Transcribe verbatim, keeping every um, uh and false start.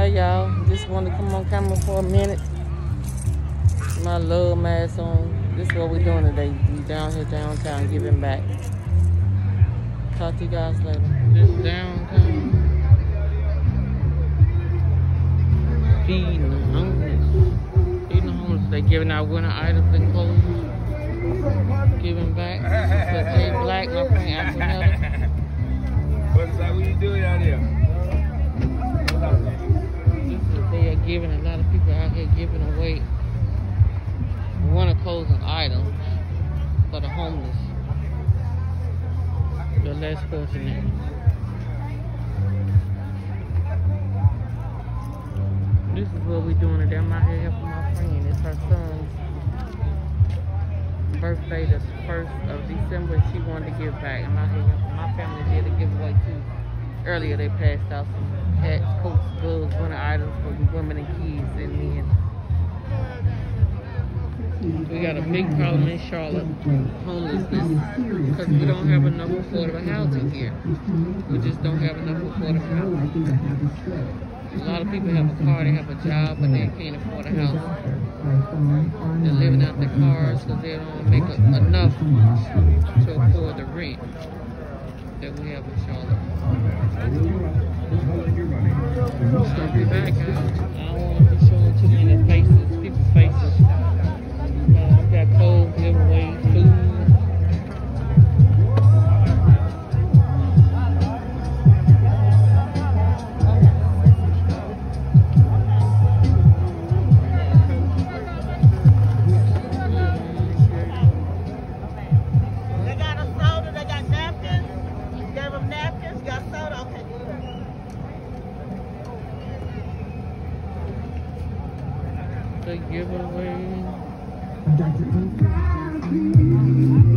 Hey y'all, just wanted to come on camera for a minute. My love mask on. This is what we're doing today. We down here downtown giving back. Talk to you guys later. Just downtown. Feeding the homeless. Feeding the homeless. They giving out winter items and clothes. Giving back. This is Jay Black, my friend Antonella. What's that? What you doing out here? They are giving a lot of people out here giving away winter clothes and items for the homeless, the less fortunate. This is what we're doing today. I'm out here helping my friend. It's her son's birthday, the first of December. She wanted to give back. I'm out here helping. My family did a giveaway too. Earlier they passed out some hats, coats, gloves, winter items for women and kids and men. We got a big problem in Charlotte, homelessness, because we don't have enough affordable housing here. We just don't have enough affordable housing. A lot of people have a car, they have a job, but they can't afford a house. They're living out their cars because they don't make a, enough to afford the rent that we have in Charlotte. I'll be back, guys. I don't want to be showing too many faces, people's faces. Uh, we got clothes, giveaway, food. They got a soda, they got napkins. Gave them napkins, got soda, okay. The giveaway.